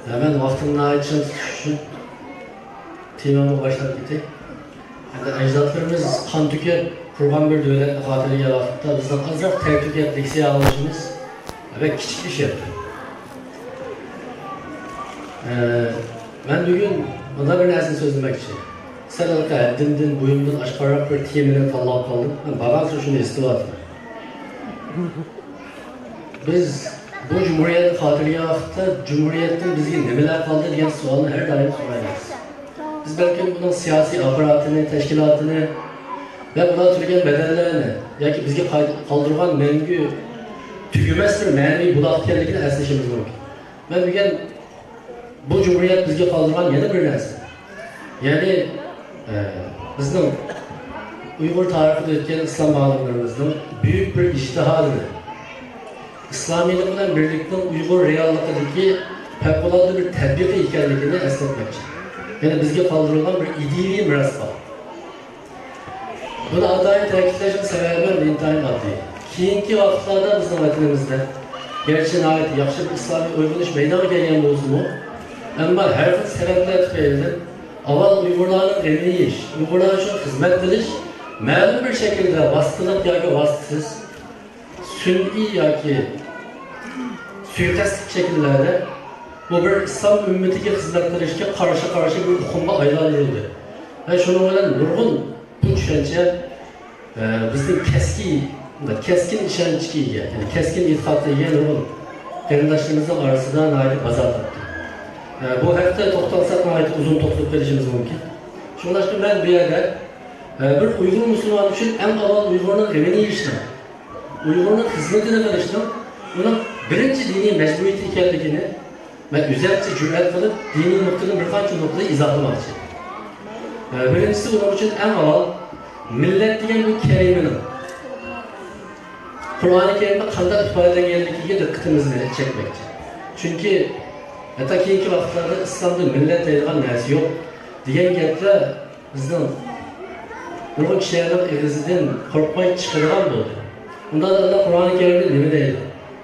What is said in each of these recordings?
Hemen vaxtımın için şu temamı başlatıp gittik. Yani ecdatlarımız kan tükep, kurban bir devlet hatırıya vaxtda bizden azraq ter tükep leksiya alışımız ve küçük bir şey yaptı. Ben bugün bana bir nersini sözlemek için. Selalka din buyumdan aşkarrak bir temeline tallap kaldım. Ben bağımsız şunu istivatım. Biz bu Cumhuriyet hatırıya vaxtda Cumhuriyet'in bizge nemeler kaldı diyen sualını her daim sorayız. Biz belki bunun siyasi aparatını, teşkilatını ve buna türgen bedellerini, yoki bizge kaldırgan mengü tügümez bir ma'naviy bulatkenligini esleşimiz mümkün. Ben bugün bu Cumhuriyet bizge kaldırgan yana bir narsa. Yani bizning Uyg'ur tarixida o'tgan islom olimlarimizning büyük bir ijtihadini İslamiylik bilan birlikning Uyg'ur realligidagi favqulodda bir tatbiqi ekanligini eslatmoqchi. Yani bizga qoldirilgan bir idealiy miros bor. Buni adoyi ta'kidlashning sababi intayin oddiy. Keyingi vaqtlarda bizning vatanimizda gerçi nihoyat yaxshi bir islomiy uyg'unish meydonga kelgan bo'lsa-mu, ammo har xil sabablar tufayli avval Uyg'urlarning emniyish, Uyg'urlar uchun xizmat qilish ma'lum bir shaklda vositalik yoki vositasiz, sun'iy yoki suiqasd şekillerde bu bir İslam ümmetiga xizmat qilishga qarshi bir uqumga aylantirildi. Ve şunun bilan nurg'un bu tushuncha bizning keskin ishonchga ega, yani keskin e'tiqodga ega nurg'un qarindoshlarimizning orasida nihoyat bazar topdi. Bu haqda to'xtalsak nihoyat uzun to'xtalib kelishimiz mumkin. Shundan so'ng men bu yerda bir Uyg'ur musulmon uchun eng avval Uyg'urning emini yeyishni, Uyg'urning xizmatini qilishni, uning birinchi diniy majburiyati ekanligini ben üzerçe cüret kılıp dini noktadan birkaç noktada izahlamakçı. Birincisi bunun için en avval millet diyen bu kelimenin Kur'an-ı Kerim'de kandak ifadelengenliğine dikkatimizi çekmekçi. Çünkü hatta keyinki vakitlarda İslam'da millet deyilgan nersi yok diyen gaplar bizden nurg'un kishilarning ig'isidan qo'rqmay chiqadigan bo'ldi. Unda da Kur'an-ı Kerim'de nima deydi?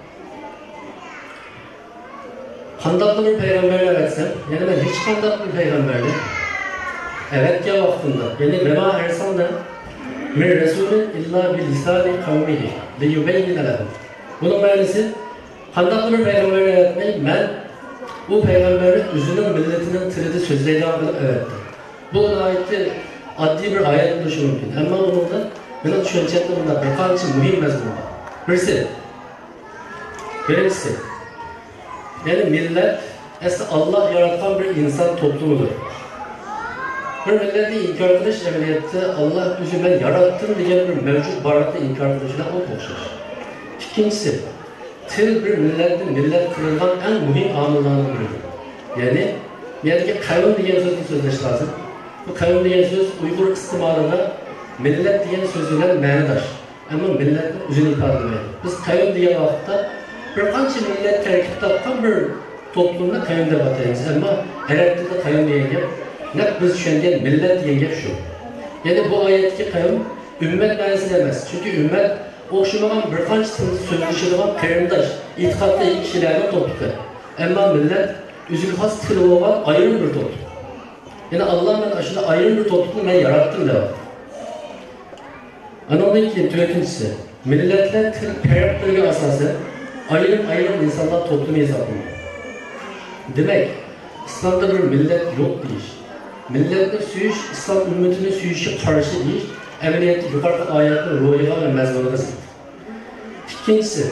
Kandaklı bir peygamberle etsem, yani ben hiç kandaklı bir peygamberle evet ya vaktinde, yani vema ersalna min resulün illa bil lisani kavmihi ve yubeyyine lehum. Bunun manası kandaklı bir peygamberle etmeyi ben bu peygamberin üzünün milletinin tiridi sözleriyle kılıp evettim. Bu ayette adli bir ayet oluşu mümkün. Ama onun da benim düşüncelerimde birkaç mühim mezmun var. Birincisi, yani millet aslında Allah yaratan bir insan toplumudur. Bir milleti inkar kılış cemiyette Allah özü ben yarattım diye bir mevcut varlıkta inkar kılışına o koşur. İkincisi, til bir millet kırılgan en mühim amillerden biridir. Yani kavim diye sözleş lazım. Bu kavim diye söz Uygur istimarında millet diye sözüyle manidaş. Ama milletin özünü ifade ediyor. Biz kavim diye vakitte birkaç millet terkip tapkan bir toplumda kavim de batayız. Ama Arap'ta da kavim diye gel. Ne biz düşünen millet diye gel şu. Yani bu ayetteki kavim ümmet manası demez. Çünkü ümmet okşumadan birkaç sözleşilen kavimdaş, itikatlı kişilerden topluluk. Ama millet üzül has tili olan ayrı bir topluluk. Yani Allah'ın aşırı ayrı bir topluluğu ben yarattım da var. Anadolu'nun ikincisi, milletler karakterine asası ayrım insanlar toplumu hesaplanıyor. Demek, İslam'da bir millet yok deyiş. Milletle süyüş, İslam ümmetinin süyüşü karşı deyiş, emniyeti yukarıda ayetinin ruhiga ve mezmununa sınıf. İkincisi,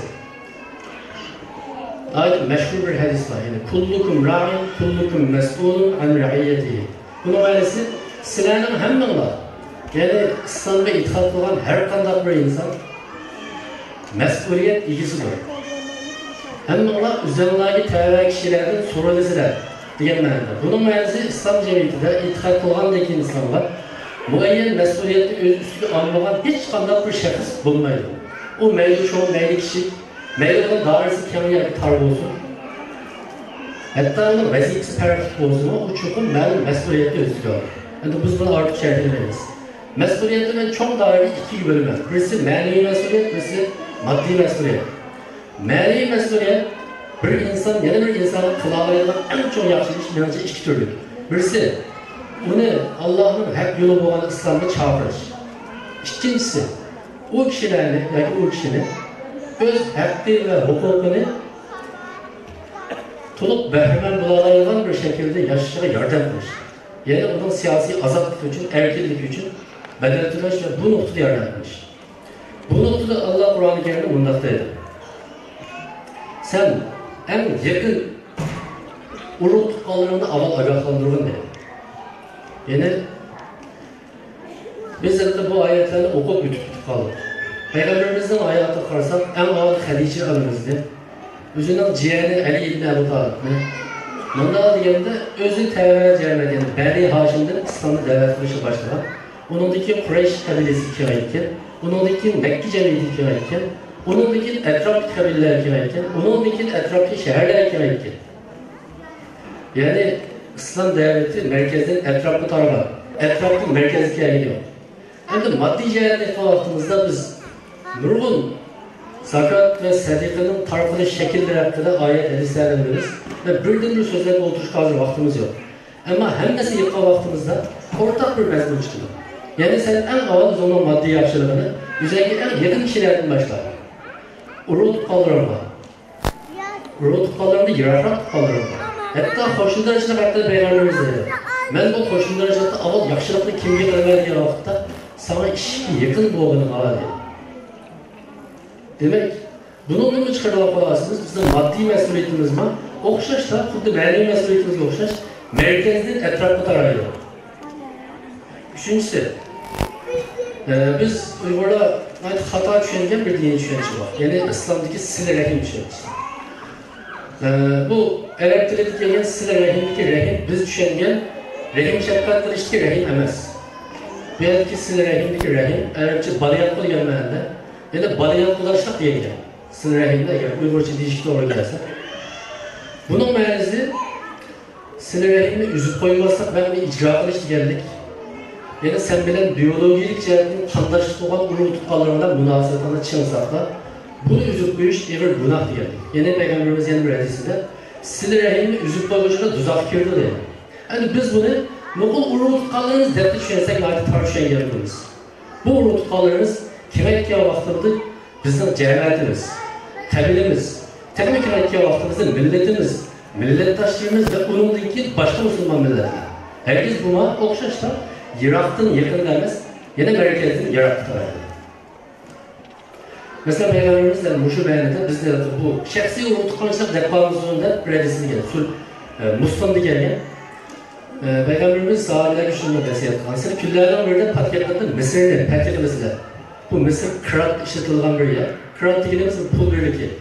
ayet meşhur bir hadis var. Yani, kullukum ra'in, kullukum mes'ulun an ra'iyyetihi. Bunun manası, sizlerin hemmenler, yani İslam'da itikat olan her kandak bir insan, mesuliyet ilgisi var. Hemmenler üzerindeki tevbe kişilerden sorulisiler diyen manada. Bunun manası İslam cemiyetinde itikat olgandaki insanlar, muayyen mesuliyeti öz üstü almadan hiç kandak bir şahıs bulmaydı. O meyli çoğu, meyli kişi, meyli olan dairesi kemiğe bir tar olsun. Hatta onun vazifesi perafik olsun, o çokun mesuliyeti özgü alır. Yani biz bunu artık şerhlemeyiz. Mesuliyeti ben çok daire iki bölüme. Birisi manevi mesuliyet, birisi maddi mesuliyet. Manevi mesuliyet, Bir insan, yana bir insanın kılamayacak en çok yaxşı iş menimce iki türlü. Birisi, onu Allah'ın hak yolu olan İslam'da çağırır. İkincisi, o kişilerini, yani o kişinin öz hakkı ve hukukunu tolup behremen bulamayacak bir şekilde yaşayışına yardım etmiş. Yani onun siyasi azatlık için, erkeklik için bedel tulaş ve bu noktada yardım etmiş. Bu noktada Allah Kur'an-ı Kerim'de bundaktaydı. Sen en yakın urul tutkallarını aval agahlandırın dedi. Yani biz de bu ayetlerini okup yutup kaldık. Peygamberimizin hayatı karsak en ağır Hadice anımızdı. Özünün ciğerini Ali İbni Ebu Talib'ni. Bunda diyende özü tevhid gelmediğinde Beni Haşim'den İslam'ı devlet kılışı başlayan. Onundaki Kureyş kabilesi kirayken, onundaki Mekke cemiyeti kirayken, onundaki etraflı kabileler kirayken, onundaki etraflı şehirler kirayken. Yani İslam devleti merkezden etraflı tarafa, etraflı merkezliğe gidiyor. Hem de maddi cihetteki vakitimizde biz nurgun zakat ve sadikaның taraflı şekilleri hakkında ayet hadislerimiz ve birden bir sözlerle oturuş hazır vaktimiz yok. Ama hemmesi yıkma vaktimizde ortak bir mezun çıkıyor. Yani sen en ağır onun maddi yapışılığını üzerindeki en yakın kişilerden başlar. Urul tutkallarım var. Urul tutkallarında yırarrak tutkallarım var. Hatta hoşundan içine hatta Peygamberimiz dedi. Ben bu hoşundan içine aval yakışılıklı kimlik önerdiği vakitte sana işki yakın boğanın ağır dedi. Demek, bunu mu çıkarıp alasınız? Bizim maddi mesuliyetimiz var. Okşaş da, kudda manevi mesuliyetimiz okşaş. Merkezden etrafı tarayıyor. Üçüncüsü, biz Uygur'da hata düşüngen bir dini düşüncesi var. Yani İslam'daki sile rahim düşüncesi. Bu Arap dilinde gelen sile rahimdeki rahim, biz düşüngen rahim şefkat kılıştaki rahim emez. Bu yerdeki sile rahimdeki rahim, Arapça baliyat kıl gelmeyende, ya da baliyat kılaşlık diye gider. Sile rahimde, yani Uygurca dişik doğru gelirse. Bunun meğerisi, sile rahimini üzüp koymazsak ben bir icra kılıştı geldik. Yani sen bilen biyolojik cihetin kandaşlık olan urul tutkallarından münasebetine çıksak da bunu üzüp koyuş evir günah diyelim. Yine Peygamberimiz yeni bir hadisinde sile rahimini üzüp koyuşuna tuzak girdi diyelim. Yani biz bunu nokul urul tutkallarımız derdi düşünsek artık tartışan yerimiz. Bu urul tutkallarımız kimetkiye vaktimiz bizim cemaatimiz, kabilemiz, teknik kimetkiye vaktimiz milletimiz, millettaşlığımız ve onundaki başka Müslüman milletler. Herkes buna okşaşlar. Yarattın yakın demez, yine merkezin yarattı tarafı. Mesela Peygamberimiz de Muşu beyanında biz de bu şahsi urul tutkanışlar deklarasyonunda bir hadisini geldi. Muslim'de gelgen. Peygamberimiz sahabeler şunu nasihat kıldı. Küllerden birinde patketlerinde Mısır'da patketlemesiler. Bu Mısır kırat işletilen bir yer. Kırat dediğimiz pul birliği.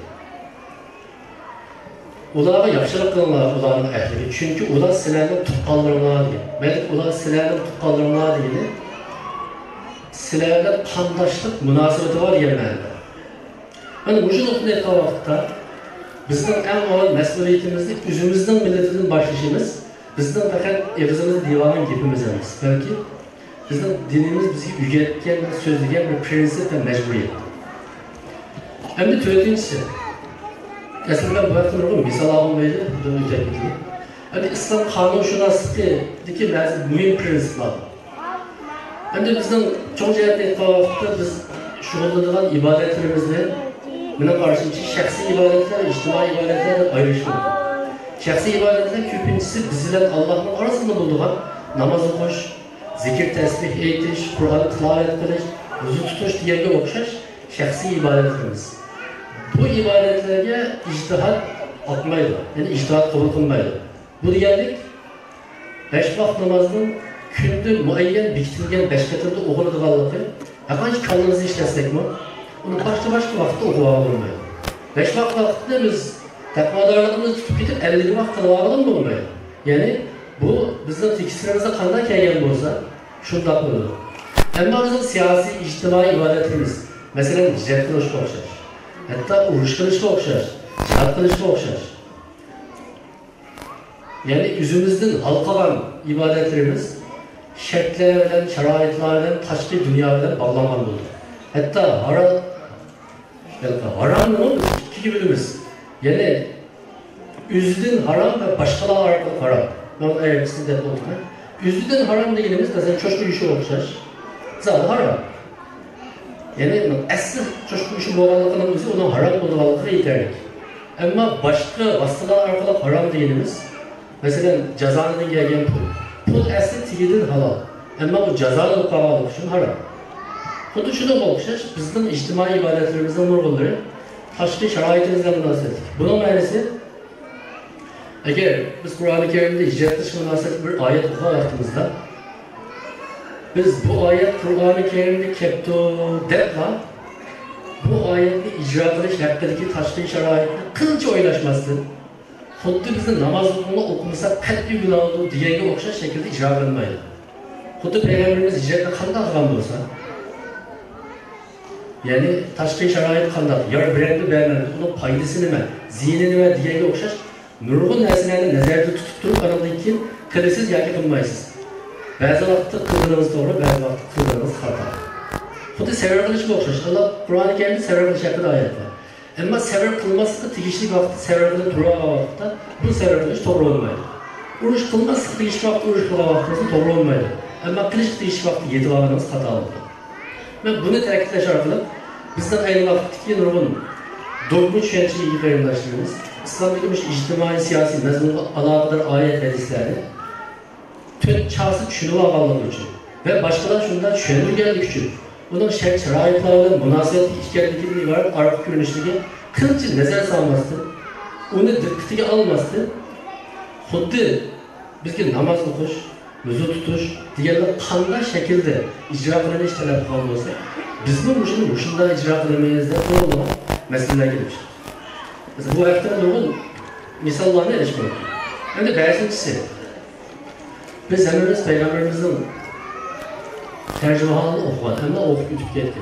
Ularga yaxşılık kılınlar ularning ehliga. Çünkü ular sizlarning tuqqanlaringlar degan. Belki ular sizlarning tuqqanlaringlar degani sizlarga qandoshlik munosabati bor yerlarda. Mana bu nuqtada aytgan vaqtda bizning eng avval mas'uliyatimizni o'zimizning millatidan boshlashimiz, bizning faqat og'zimiz divanın gapimiz emas. Balki bizning dinimiz bizga o'rgatgan va so'zlagan bir prinsip va majburiyat. Endi to'rtinchisi aslında bu vaktinde misal alınmaydı, bunu ötekliği. Yani İslam kanunşünaslık'taki bazı mühim prensipler. Yani bizden çok cihetle ettiğimizde biz şuurlanılan ibadetlerimizle buna karşı şahsi ibadetler, içtimai ibadetler ayrışıyor. Şahsi ibadetler köpüncüsü bizler Allah'ın arasında bulduğu namazı koş, zikir tesbih eğitiş, Kur'an'ı tilavet kılış, rozu tutuş diye okşaş şahsi ibadetlerimiz. Bu ibadetlerge ictihat atmaydı. Yani ictihat kabul kılmaydı. Bu diyenlik 5 vakit namazının günde muayyen bikitilgen 5 katında okunuduğu hemen kanımızı işlesek mi? Onu başka vakitte okuğa olmuyor. 5 vakitte biz takvadarlarımızı tutup gidip 50 vakit kılağalım mı olmuyor? Yani bu bizim fikirlerimize kandan kelgen olsa şundan olur. Ama bizim siyasi, ictimai ibadetimiz mesela hicret kılışka okşar. Hatta uruş kılışka okşar, cihat kılışka okşar. Yani yüzümüzden halkalan ibadetlerimiz şartlarla, şeraitlerle, taşkı dünyalarla bağlanmalı olur. Hatta haram ne olur? İki gibimiz. Yani Üzdün haram ve başkalar arkalı haram. Ben ayakçısını da oldum. Üzdün haram dediğimiz mesela çoşku işi okşaş. Zaten haram. Yani asıl çoşku işi boğalıkının özü onun haram olduğu yeterli. Ama başka vasıtalar arkalı haram dediğimiz mesela cezanın gelgen pul. Pul asıl tigidin halal. Ama bu cezalı kavalık için haram. Kutu şunu okşaş, bizim içtimai ibadetlerimizin nurgulları taşkı şaraitimizden münasebet. Bunun manası eğer biz Kur'an-ı Kerim'de icraat dışı münasebet bir ayet okuğa vaxtımızda biz bu ayet Kur'an-ı Kerim'de keptu depla bu ayetli icra kılış hakkındaki taşkı şaraitini kılınca oylaşması Xuddi bizni namoz okumasa qat'iy gunoh olduğu deganga o'xshash shaklda ijro qilinmaydi. Xuddi payg'ambarimiz ijroda qanday qilgan bo'lsa, ya'ni tashqi sharoit qanday, yor brendi bermadi, uning foydasi nima, ziyni nima deganga o'xshash nurg'un narsalarni nazarda tutib turib anadan keyin qilasiz yoki qilmaysiz. Ba'zi vaqtda qilganingiz to'g'ri, ba'zi vaqtda qilganingiz xato. Xuddi sabr qilishga o'xshash. Alloh Qur'oni Karimda sabr qilish haqida oyat bor. Ama sabr qilmaslikqa tegishli vaqtda sabr qilib turgan vaqtda bu sabr qilish to'g'ri bo'lmaydi. Urush qilmaslikqa tegishli vaqtda urush qilgan vaqtimizda to'g'ri bo'lmaydi. Ammo qilish tegishli vaqtda yetib olganimiz xato bo'ladi. Men buni ta'kidlash orqali bizning ayni vaqtdagi nurg'un do'g'ri tushunchaga qarindoshlarimiz islomdagi ijtimoiy siyosiy mazmunga aloqador oyat hadislarni to'rt chasi tushunib olganligi uchun va boshqalar shundan tushunganligi uchun bunun şərait-şəraitlarla münasibətli işgərlikinin ibarət arqa görünüşlüğü qılınca nəzər salması, onu diqqətiga alması, xuddi bizga namaz o'qish, ro'za tutish deganlar qanday shaklda ijro qilinish talab qilgan bo'lsa, bizni shunday ijro qilmaymiz deb to'g'ri masalalarga kelib chiqdi. Mesela bu haqda nurg'un misollarni elish mumkin. Endi ba'zinchisi biz hammamiz payg'ambarimizning tercümanını okuyan ama okuyup gidip geldi.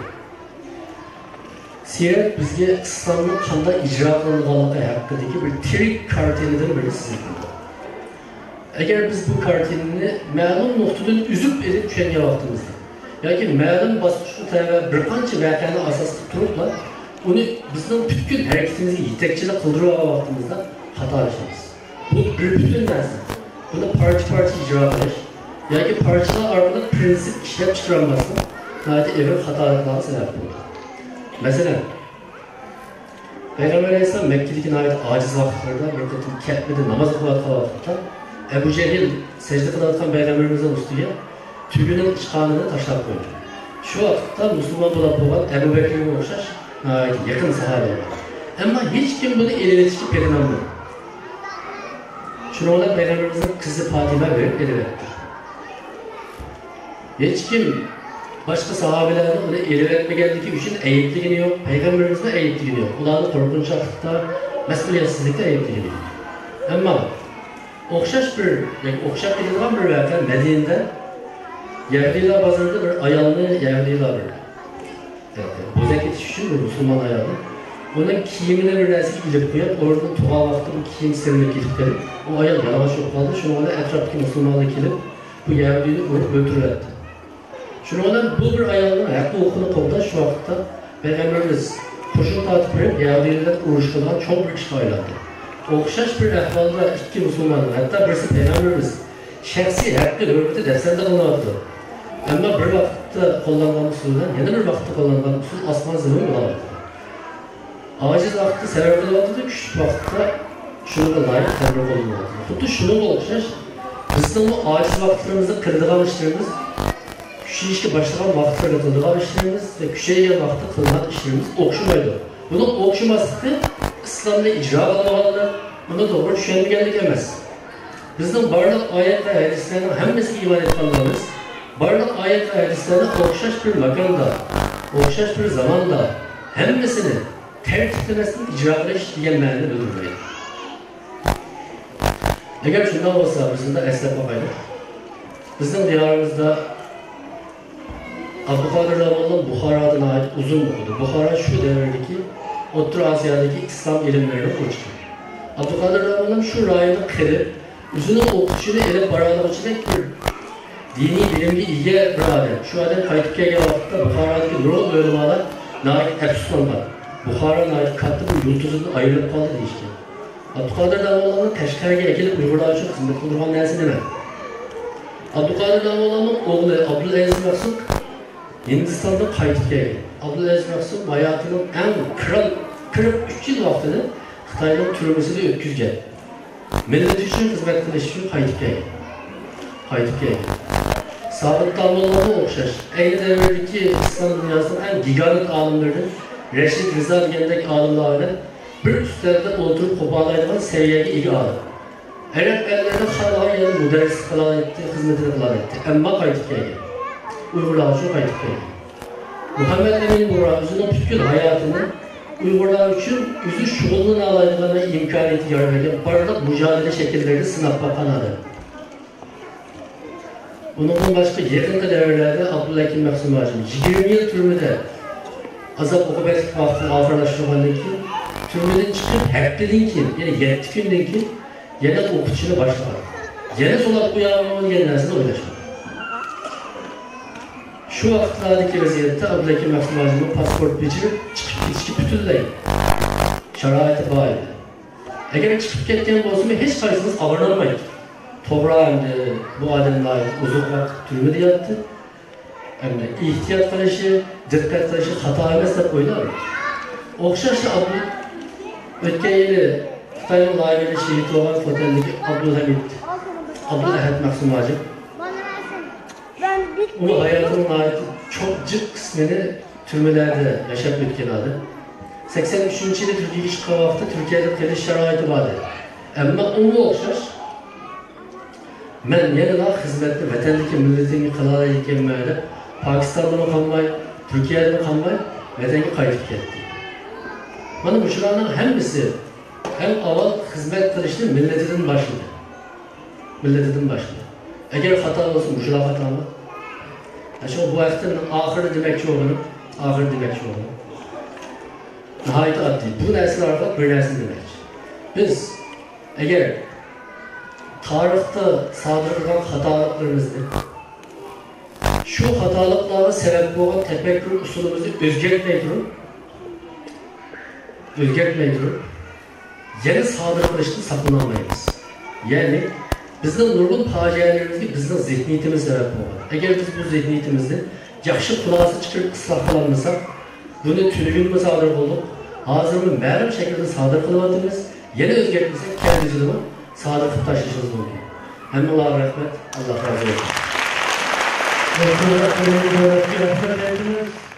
Siret bizge İslam'ın qanday icra qılınğanlığı haqqındaki bir trik kartinidan biri sizin. Eğer biz bu kartinini ma'lum noktadan üzüp edip düşengen vaqtimizda yoki ma'lum bosqichda tayyor bir qancha voqeani asosida turibla uni bizning butkul harakatimizga yetakchilik qildirib olgan vaqtimizda xatolashamiz. Bu bir butun narsa. Buni parcha ijro qilish yoki parchalar orqali prinsip ishlab chiqarilmasi nəhayət evin xatoliklarına sebep bo'ldi. Masalan, Peygamber Aleyhisselam Mekke'deki nəhayət aciz vaqtlarda bir qatim Kəbbədə namaz o'qiyotgan vaqtda Ebu Cehil secde qilayotgan Peygamberimizin ustiga tuginin chiqqanini tashlab qo'ydi. Shu vaqtda musulmon bo'lib qolgan Ebu Bekirga o'xshash nəhayət yaqin sahobalar. Ammo hech kim buni elib etishga perinolmadi. Shuningdek Peygamberimizning qizi Fatima verib elib etdi. Hiç kim başka sahabelerden onu elib etmegenligi için ayıpligini yok, Peygamberimizin ayıpligini yok. Ularni korkunçlıkta, mesuliyetsizlikte ayıpligini yok. Ama o'xshash keladigan bir voqea Madinada Yahudilar bozorida bir ayolni Yahudilar bo'zak etish uchun bir musulmon ayolni uning kiyimini bir narsaga ilib qo'yib, o'rnidan tug'an vaqtda bu kiyim silinib ketib qolib, u ayol yalang'och bo'lib qoldi. Shunga atrofdagi musulmonlar kelib, bu Yahudiyni urib o'ldirdi. Şundan bu bir ayolning haqqi huquqini qo'llash vaqtida Peygamberimiz qo'shin tortib berib, Yahudilarga urush qilgan cho'ng bir ishga aylandi. O'xshash bir ahvolda ikki musulmonlar, hatto birisi Peygamberimiz shaxsiy haqqi hurmati dafsanda qilinadi. Ammo bir vaqtda qo'llangan usuldan yana bir vaqtda qo'llangan usul osmon zulm bo'ladi. Ojiz vaqtda sabr qilyapti, kuchli vaqtda shunga loyiq sabr qilinadi. Xuddi shunga o'xshash bizning bu ojiz vaqtlarimizda qiladigan ishlarimiz Küşeyişki başlayan vaxtlarda qıldıqan işlerimiz ve küşeygen vaxtda qıldıqan işlerimiz okşumaydı. Bunun okşuması İslam'da icra qılınmalıdır. Buna doğru düşünmegenlik emas. Bizning barliq oyat ve hadislerinin hemmesiga iman etganlarimiz, barliq oyat ve hadislerni o'xshash bir makonda, o'xshash bir zamanda hemmesini tertiplemesini icra qilish degan ma'noni bildirmaydi. Agar shunday bo'lsa, bizda eslab qo'yaylik. Bizning diyorimizda Abdülkadir Ramon'un Buxara'dan ait uzun okudu. Buxara şu devredeki Orta Asya'daki İslam ilimlerini uçtu. Abdülkadir Ramon'un şu rayını kırıp, uzun okuşunu elip barağlık içinde bir dini bilimli ilgi bir adam. Şu adam kayıtıp gelgen vakitte Buxara'daki nurul bölümler naik Efsun'dan. Buxara'nın ait katlı bir yurtuzunun ayrılıp kaldı işte. Abdülkadir Davalı'nın Teşker'e gelip Uygurlar için hizmet kıldırgan neresi demek? Abdülkadir Davalı'nın oğlu Abdülaziz Maksud Hindistan'da kayıt geldi. Abdülaziz Maksud hayatının en 43 yıl vaktini Xitay'ın türmesinde ötküzgen. Millet için hizmet kılış için kayıt geldi. Sabit Davalı'na okşaş. Aynı devirdeki İslam dünyasının en gigantik alimlerinin Reşit Rıza diyendeki alimlerinin bir üstlerde oturup kopağlaydığı seviyeye ilgi aldı. Erek ellerine xalaya yanı müderris kılan etti, hizmetini kılan etti. Emma kayıt geldi. Uygurlar için kayıt geldi. Muhammed Emin Nur'a özünün bütün hayatını Uygurlar için yüzü şuğulun alaydıklarına imkaniyeti yararken bardak mücadele şekilleri sınaf bakan adam. Bunun başka yakın devirlerde Abdülhakim Mahsum Hacım 20 yıl türmede azap okubetlik vaktini ağırlaştırmandan ki türmeden çıkıp hepteden ki yani 7 günden ki yine okutuşunu başladı. Yine solak bu yağmurun yenilmesine oylaşmadı. Şu vakitlerdeki vaziyette Abdülhakim Mahsum Hacım'ın pasport biçirip çıkıp bütünleyin. Şaraiti bağıydı. Eğer çıkıp ketken bozduğunda hiç karşısınız avranılmayın. Toprağında bu adamlar uzun vakit türmede yattı. Yani ihtiyat kılışı, dikkat kılışı hata emesle koydular. Okşaşlı ötken yılı Xitay'ın layığıyla şehit olan fotoğrafındaki Abdülahad Mahsum Hacım. Onun hayatının ait çok cık kısmını türmelerde yaşap ötken adı. 83. yılı Türkiye'ye çıkan vakti Türkiye'de keliş şaraiti vardı. Ama onu okşaş men yanına hizmetli vatandaki milletini kılalayken böyle Pakistan'da mı kalmay, Türkiye'de mi kalmay vatanga qaytib ketdi. Mana bu şularning hammasi hem avval hizmet qilishni milletidan başladı. Eğer hata olsa bu şular hata mı? Şu bu vaqtın ahiri demekçi olduğunu, nihayet addi. Bu narsalarga bir narsa demek. Biz eğer tarixda sodir qilgan xatoliklarimizni shu xatoliklarga sabab bo'lgan tafakkur usulimizni o'zgartmay turib yana sodir qilishdan saqlanolmaymiz. Ya'ni bizning nurg'un fojialarimizga bizning zihniyatimiz sabab bo'lgan. Agar biz bu zihniyatimizni yaxshi xulosa chiqarib isloh qilolmasak, buni tugunma sodir qilib, hozirmi ma'lum shaklda sodir qilyapmiz. Yana o'zgartmasak, kelgusidami sadık taşıyışınız mümkün. Hamdülillah rahmet, Allah razı olsun.